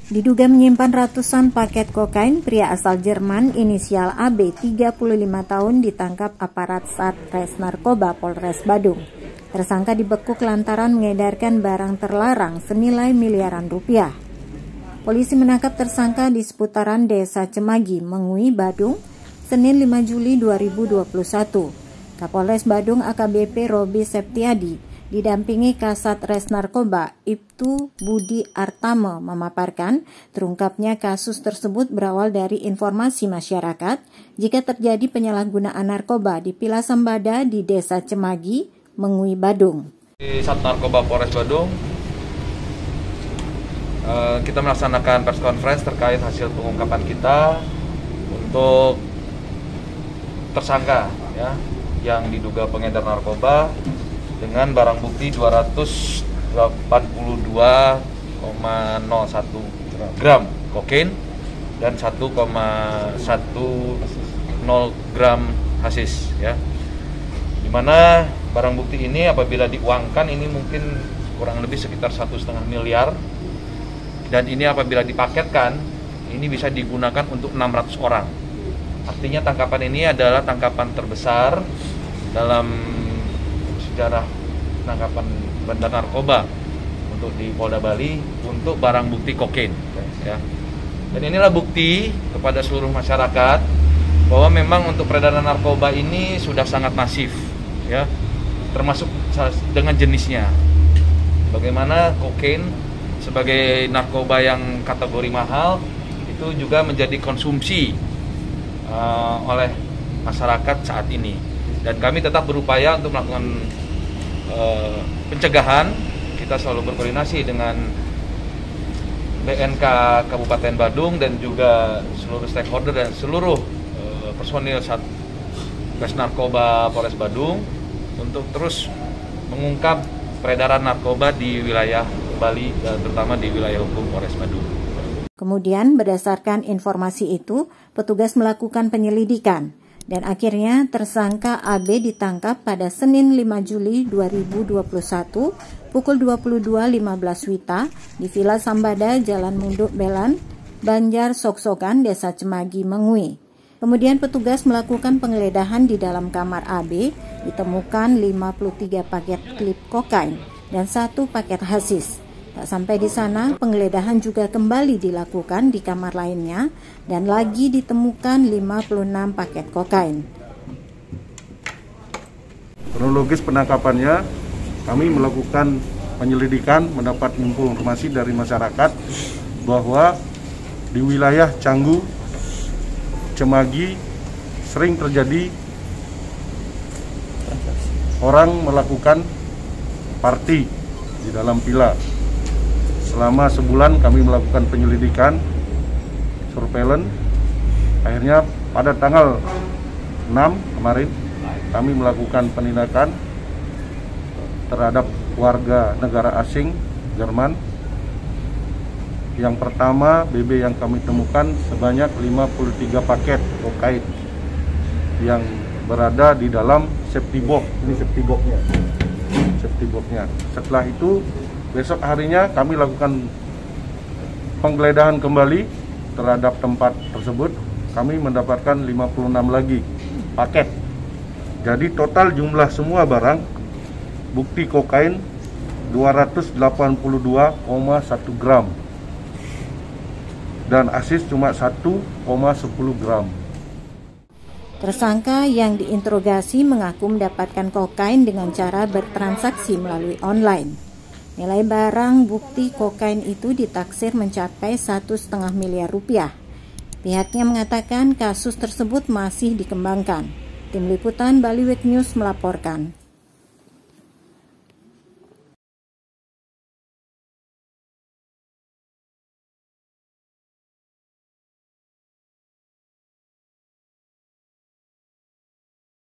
Diduga menyimpan ratusan paket kokain, pria asal Jerman inisial AB 35 tahun ditangkap aparat Satres Narkoba Polres Badung. Tersangka dibekuk lantaran mengedarkan barang terlarang senilai miliaran rupiah. Polisi menangkap tersangka di seputaran Desa Cemagi, Mengui, Badung, Senin 5 Juli 2021. Kapolres Badung AKBP Robi Septiadi didampingi Kasat Res Narkoba Ibtu Budi Artame memaparkan terungkapnya kasus tersebut berawal dari informasi masyarakat jika terjadi penyalahgunaan narkoba di Pila Sambada di Desa Cemagi, Mengui, Badung. Di Sat Narkoba Polres Badung, kita melaksanakan press conference terkait hasil pengungkapan kita untuk tersangka ya, yang diduga pengedar narkoba dengan barang bukti 282,01 gram kokain dan 1,10 gram hasis ya. Dimana barang bukti ini apabila diuangkan ini mungkin kurang lebih sekitar 1,5 miliar, dan ini apabila dipaketkan ini bisa digunakan untuk 600 orang. Artinya tangkapan ini adalah tangkapan terbesar dalam sejarah penangkapan bandar narkoba untuk di Polda Bali untuk barang bukti kokain ya. Dan inilah bukti kepada seluruh masyarakat bahwa memang untuk peredaran narkoba ini sudah sangat masif ya, termasuk dengan jenisnya. Bagaimana kokain sebagai narkoba yang kategori mahal itu juga menjadi konsumsi oleh masyarakat saat ini, dan kami tetap berupaya untuk melakukan pencegahan. Kita selalu berkoordinasi dengan BNK Kabupaten Badung dan juga seluruh stakeholder dan seluruh personil Satres Narkoba Polres Badung untuk terus mengungkap peredaran narkoba di wilayah Bali dan terutama di wilayah hukum Polres Badung. Kemudian berdasarkan informasi itu, petugas melakukan penyelidikan. Dan akhirnya tersangka AB ditangkap pada Senin 5 Juli 2021 pukul 22.15 WITA di Villa Sambada, Jalan Munduk Belan, Banjar Soksokan, Desa Cemagi, Mengui. Kemudian petugas melakukan penggeledahan di dalam kamar AB, ditemukan 53 paket klip kokain dan 1 paket hasis. Tak sampai di sana, penggeledahan juga kembali dilakukan di kamar lainnya dan lagi ditemukan 56 paket kokain. Kronologis penangkapannya, kami melakukan penyelidikan, mendapat informasi dari masyarakat bahwa di wilayah Canggu, Cemagi sering terjadi orang melakukan party di dalam villa. Selama sebulan kami melakukan penyelidikan, surveillance. Akhirnya pada tanggal 6 kemarin kami melakukan penindakan terhadap warga negara asing Jerman. Yang pertama, BB yang kami temukan sebanyak 53 paket kokain yang berada di dalam safety box. Ini safety boxnya. Setelah itu besok harinya kami lakukan penggeledahan kembali terhadap tempat tersebut. Kami mendapatkan 56 lagi paket. Jadi total jumlah semua barang bukti kokain 282,1 gram dan hasis cuma 1,10 gram. Tersangka yang diinterogasi mengaku mendapatkan kokain dengan cara bertransaksi melalui online. Nilai barang bukti kokain itu ditaksir mencapai 1,5 miliar rupiah. Pihaknya mengatakan kasus tersebut masih dikembangkan. Tim Liputan Bali Week News melaporkan.